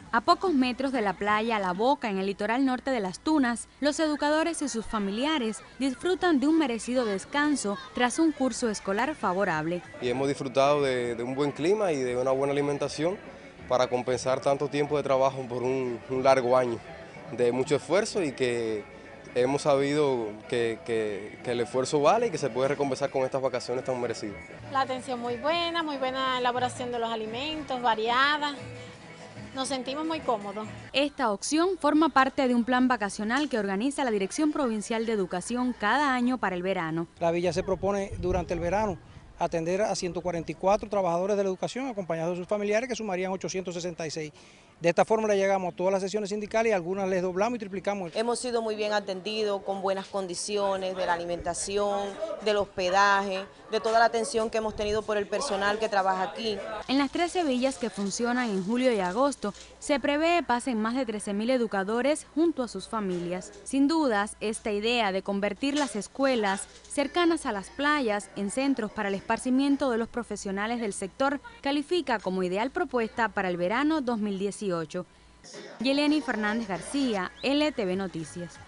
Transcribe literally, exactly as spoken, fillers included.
A pocos metros de la playa La Boca, en el litoral norte de Las Tunas, los educadores y sus familiares disfrutan de un merecido descanso tras un curso escolar favorable. Y hemos disfrutado de, de un buen clima y de una buena alimentación para compensar tanto tiempo de trabajo por un, un largo año de mucho esfuerzo, y que hemos sabido que, que, que el esfuerzo vale y que se puede recompensar con estas vacaciones tan merecidas. La atención muy buena, muy buena elaboración de los alimentos, variada. Nos sentimos muy cómodos. Esta opción forma parte de un plan vacacional que organiza la Dirección Provincial de Educación cada año para el verano. La villa se propone durante el verano atender a ciento cuarenta y cuatro trabajadores de la educación acompañados de sus familiares, que sumarían ochocientos sesenta y seis. De esta forma le llegamos a todas las sesiones sindicales y algunas les doblamos y triplicamos. Hemos sido muy bien atendidos, con buenas condiciones de la alimentación, del hospedaje, de toda la atención que hemos tenido por el personal que trabaja aquí. En las trece villas que funcionan en julio y agosto, se prevé pasen más de trece mil educadores junto a sus familias. Sin dudas, esta idea de convertir las escuelas cercanas a las playas en centros para el esparcimiento de los profesionales del sector califica como ideal propuesta para el verano dos mil dieciocho. Yeleni Fernández García, L T V Noticias.